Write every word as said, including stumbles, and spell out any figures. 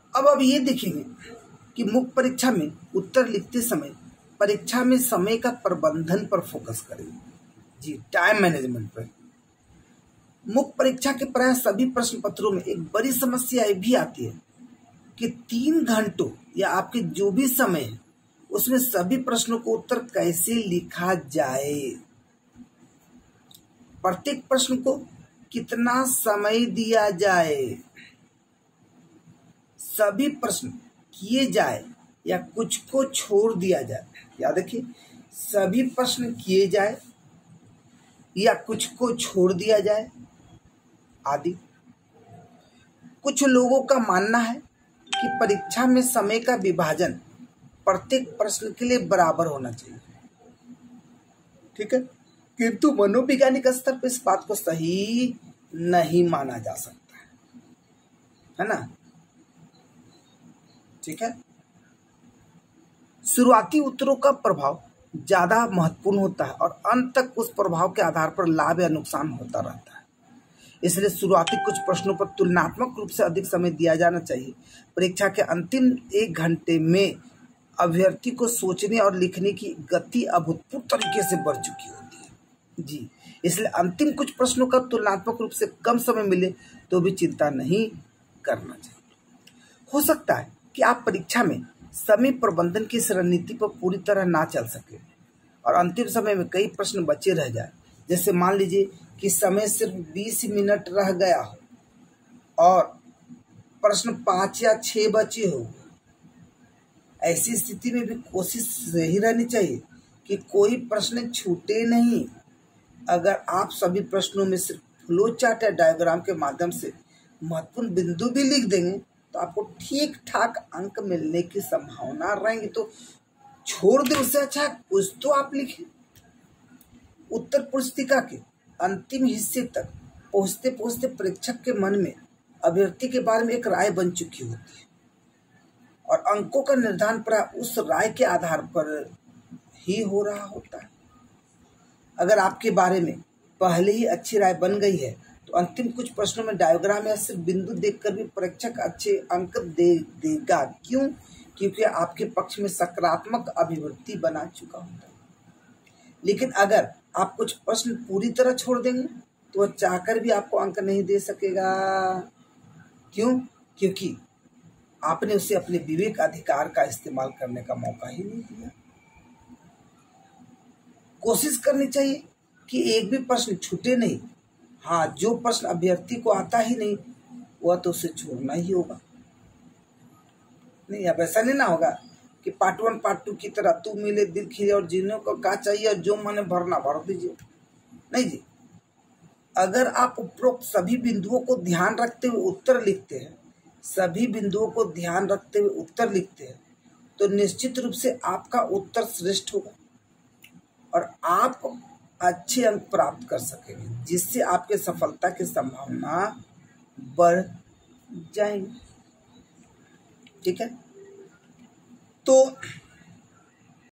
अब अब ये देखेंगे कि मुख्य परीक्षा में उत्तर लिखते समय परीक्षा में समय का प्रबंधन पर फोकस करेंगे। जी, टाइम मैनेजमेंट पर। मुख्य परीक्षा के प्राय सभी प्रश्न पत्रों में एक बड़ी समस्या ये भी आती है कि तीन घंटों या आपके जो भी समय है उसमें सभी प्रश्नों को उत्तर कैसे लिखा जाए, प्रत्येक प्रश्न को कितना समय दिया जाए, सभी प्रश्न किए जाए या कुछ को छोड़ दिया जाए। याद रखिए, सभी प्रश्न किए जाए या कुछ को छोड़ दिया जाए आदि। कुछ लोगों का मानना है कि परीक्षा में समय का विभाजन प्रत्येक प्रश्न के लिए बराबर होना चाहिए। ठीक है, किंतु मनोवैज्ञानिक स्तर पर इस बात को सही नहीं माना जा सकता है, है ना। ठीक है, शुरुआती उत्तरों का प्रभाव ज्यादा महत्वपूर्ण होता है और अंत तक उस प्रभाव के आधार पर लाभ या नुकसान होता रहता है। इसलिए शुरुआती कुछ प्रश्नों पर तुलनात्मक रूप से अधिक समय दिया जाना चाहिए। परीक्षा के अंतिम एक घंटे में अभ्यर्थी को सोचने और लिखने की गति अभूतपूर्व तरीके से बढ़ चुकी होती है। जी, इसलिए अंतिम कुछ प्रश्नों का तुलनात्मक रूप से कम समय मिले तो भी चिंता नहीं करना चाहिए। हो सकता है कि आप परीक्षा में समय प्रबंधन की इस रणनीति पर पूरी तरह ना चल सके और अंतिम समय में कई प्रश्न बचे रह जाए। जैसे मान लीजिए कि समय सिर्फ बीस मिनट रह गया हो और प्रश्न पाँच या छः बचे हो। ऐसी स्थिति में भी कोशिश यही रहनी चाहिए कि कोई प्रश्न छूटे नहीं। अगर आप सभी प्रश्नों में सिर्फ फ्लो चार्ट या डायग्राम के माध्यम से महत्वपूर्ण बिंदु भी लिख देंगे तो आपको ठीक ठाक अंक मिलने की संभावना रहेंगी। तो छोड़ दे, उससे अच्छा कुछ तो आप लिखें। उत्तर पुस्तिका के अंतिम हिस्से तक पहुंचते पहुंचते परीक्षक के मन में अभ्यर्थी के बारे में एक राय बन चुकी होती है और अंकों का निर्धारण प्राय उस राय के आधार पर ही हो रहा होता है। अगर आपके बारे में पहले ही अच्छी राय बन गई है तो अंतिम कुछ प्रश्नों में डायग्राम या सिर्फ बिंदु देखकर भी परीक्षक अच्छे अंक दे देगा। क्यों? क्योंकि आपके पक्ष में सकारात्मक अभिवृत्ति बना चुका होता है। लेकिन अगर आप कुछ प्रश्न पूरी तरह छोड़ देंगे तो वह चाहकर भी आपको अंक नहीं दे सकेगा। क्यों? क्योंकि आपने उसे अपने विवेक अधिकार का इस्तेमाल करने का मौका ही नहीं दिया। कोशिश करनी चाहिए कि एक भी प्रश्न छूटे नहीं। हाँ, जो प्रश्न अभ्यर्थी को आता ही नहीं वह तो उसे छोड़ना ही होगा। नहीं, अब ऐसा नहीं ना होगा कि पार्ट वन पार्ट टू की तरह तू मिले दिल खिले और जीने को क्या चाहिए और जो मन भरना भर दीजिए। नहीं जी, अगर आप उपरोक्त सभी बिंदुओं को ध्यान रखते हुए उत्तर लिखते हैं सभी बिंदुओं को ध्यान रखते हुए उत्तर लिखते हैं तो निश्चित रूप से आपका उत्तर श्रेष्ठ होगा और आप अच्छे अंक प्राप्त कर सकेंगे, जिससे आपके सफलता की संभावना बढ़ जाएगी। ठीक है, तो